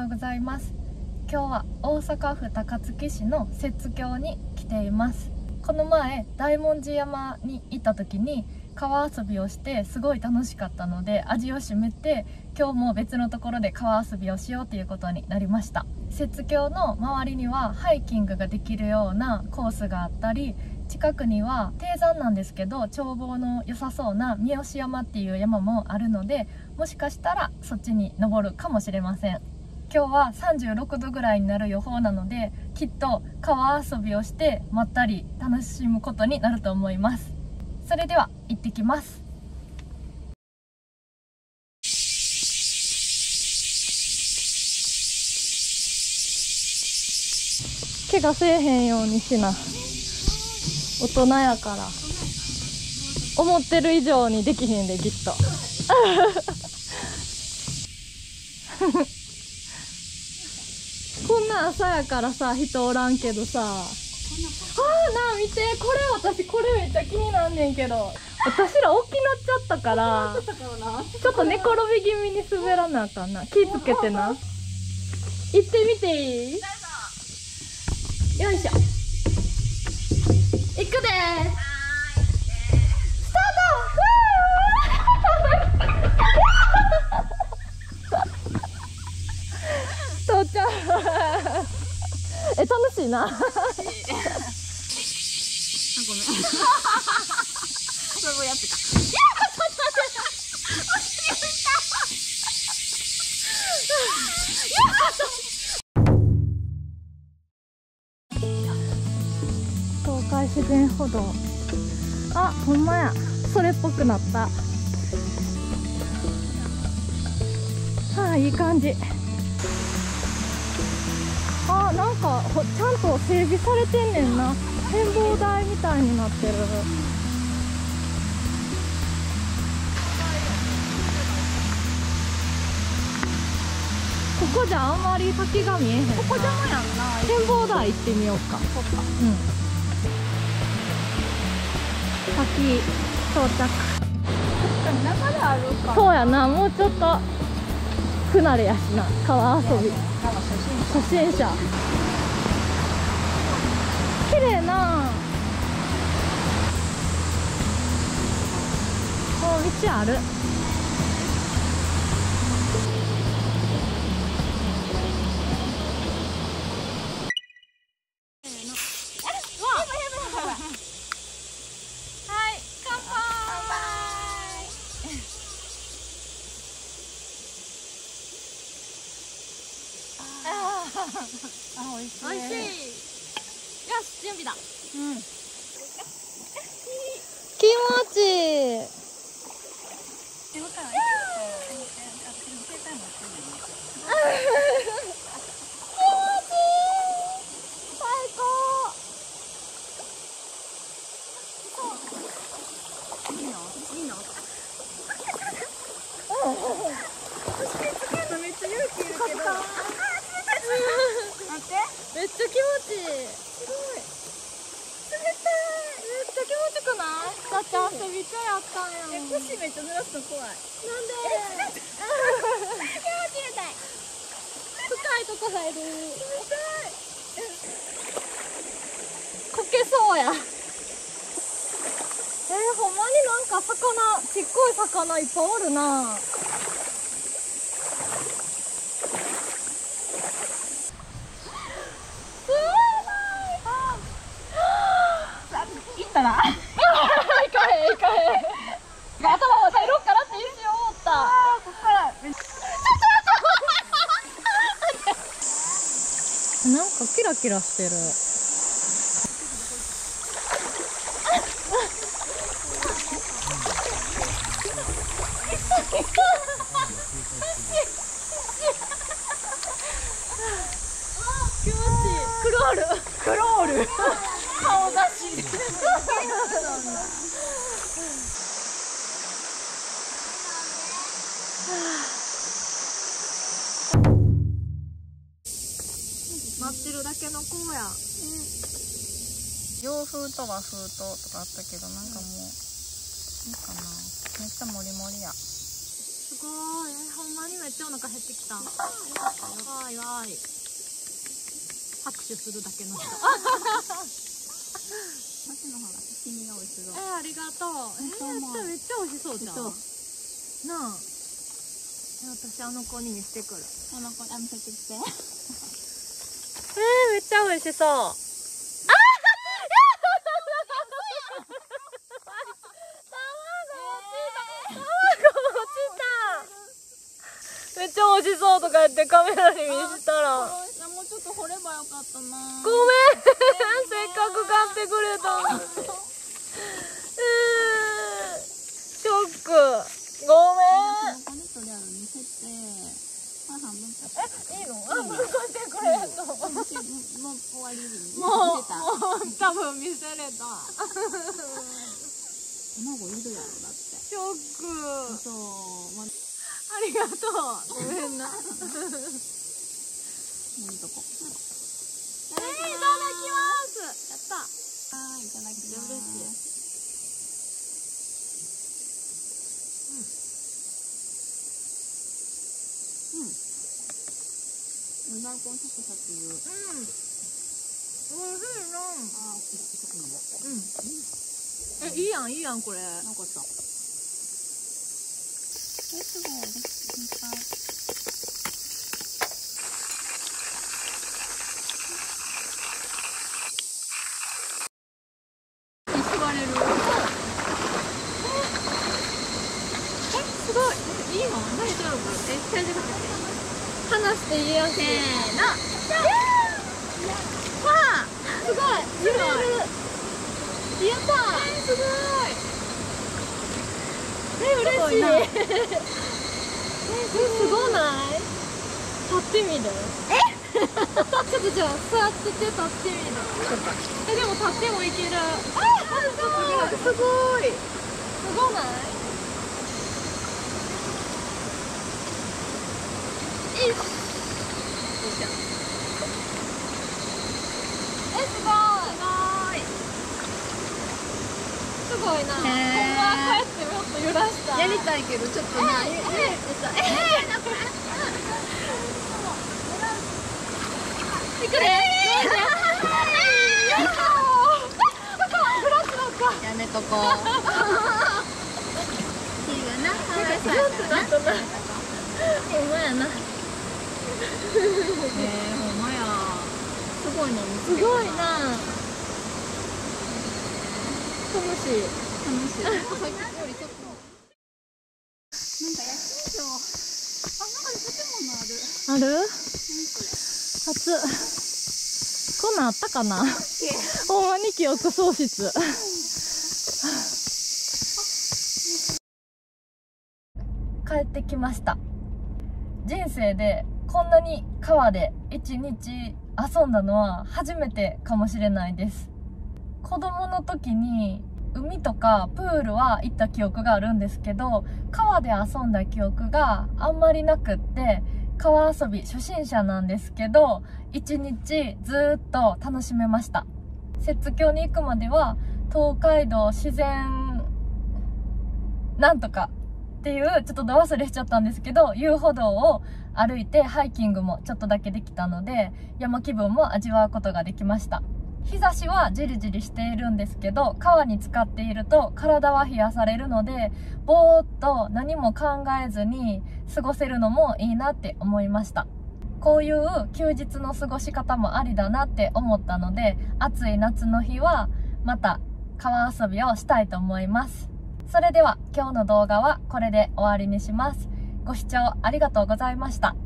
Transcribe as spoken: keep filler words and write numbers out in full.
ようございます。今日は大阪府高槻市の摂津峡に来ています。この前大文字山に行った時に川遊びをしてすごい楽しかったので、味を占めて今日も別のところで川遊びをしようということになりました。摂津峡の周りにはハイキングができるようなコースがあったり、近くには低山なんですけど眺望の良さそうな三好山っていう山もあるので、もしかしたらそっちに登るかもしれません。今日はさんじゅうろくどぐらいになる予報なので、きっと川遊びをしてまったり楽しむことになると思います。それでは行ってきます。怪我せえへんようにしな。大人やから思ってる以上にできへんで、きっとこんな朝やからさ、人おらんけどさ、あーなあ見て、これ私これめっちゃ気になんねんけど、私ら大きなっちゃったからちょっと寝転び気味に滑らなあかんな。気ぃつけてな。行ってみていい？よいしょ、行くでー。スタート。父ちゃんえ、楽しいな。あ、ごめんそういうやつか。いやちょっと待って、東海自然歩道。あ、ほんまや、それっぽくなった。はあ、いい感じ。あ、なんかほちゃんと整備されてんねんな。展望台みたいになってる。ここじゃあんまり先が見えへんな。ここ邪魔やんな。展望台行ってみようか。そっか。うん。先到着。確かに中であるか。そうやな、もうちょっと不慣れやしな、川遊び。初心者。綺麗な。もう道ある。あ、美味しい。美味しい。よし、準備だ。うん。気持ちいい。気持ちいい。最高。いいの？いいの？めっちゃ勇気いるけど。待って、めっちゃ気持ちいい。すごい冷たい。めっちゃ気持ちよくない？だって汗びっちゃやったんやん。え、腰めっちゃ濡らすの怖い。なんで？気持ち冷たい。深いとこ入る。冷たい。こけそうや。えー、ほんまになんか魚、ちっこい魚いっぱいおるな。行ったら行かへん行かへん。頭を入ろうかなって一瞬思った。ああ、こっからちょっと待ってなんかキラキラしてる。気持ちいい。クロールクロール顔出し待ってるだけの子や、うん、洋風と和風ととかあったけど、なんかもういいかな。めっちゃもりもりや。 すごい。ほんまにめっちゃお腹減ってきた。わーいわーい。拍手するだけの人。 マシの方が刺身が美味しそう。 えー、ありがとう。えー、めっちゃ美味しそうじゃん。なあ。私あの子に見せてくる。 あの子、あ、見せてきて。 えー、めっちゃ美味しそう。あーめっちゃ美味しそうとか言ってカメラに見せたら、 もうちょっと掘ればよかったな。 ごめん、せっかく買ってくれたのに。ショック、ごめん。 ここにとりあえず見せて、まあ半分か。 え、いいの？半分買ってくれんの？ もう終わりにもう、もう多分見せれた。 卵いるやろだって。 ショック。 そう、まあ、 ありがとう。ごめんな。 見んとこ。 えー、いただきます。やった。 はい、いただきます。 嬉しい。 うん。うん。大根サクサクいう。うん。 美味しいな。 あ、そこまで。 うん。え、いいやん、いいやん、これ。 なんかった。え、すごい。いっぱい。縛れる。 え、すごい。いいの？大丈夫？え、大丈夫？離していいやん。せーの。わあ、すごい。揺れる。やったー。え、すごい。え、嬉しい。え、すごない？立ってみる？え？ちょっとじゃあ座ってて立ってみる。え、でも立ってもいける。あ、すごい。すごい。すごない？えっ。え、すごい。すごいな。ほんまは帰ってもっと揺らした。 やりたいけどちょっとな。え、え、え、 いくで。 やめとこう。いいよな。かわいそうやからな。ほんまやな。えー、ほんまや。すごいの見つけた。 すごいな。楽しい。 楽しい。なんか焼き肉場。あ、中に建物ある。 ある？初。こんなんあったかな。ほんまに記憶喪失。帰ってきました。人生でこんなに川で一日遊んだのは初めてかもしれないです。子供の時に海とかプールは行った記憶があるんですけど、川で遊んだ記憶があんまりなくって、川遊び初心者なんですけど、一日ずーっと楽しめました。摂津峡に行くまでは東海道自然なんとかっていうちょっとど忘れしちゃったんですけど、遊歩道を歩いてハイキングもちょっとだけできたので、山気分も味わうことができました。日差しはじりじりしているんですけど、川に浸かっていると体は冷やされるので、ぼーっと何も考えずに過ごせるのもいいなって思いました。こういう休日の過ごし方もありだなって思ったので、暑い夏の日はまた川遊びをしたいと思います。それでは今日の動画はこれで終わりにします。ご視聴ありがとうございました。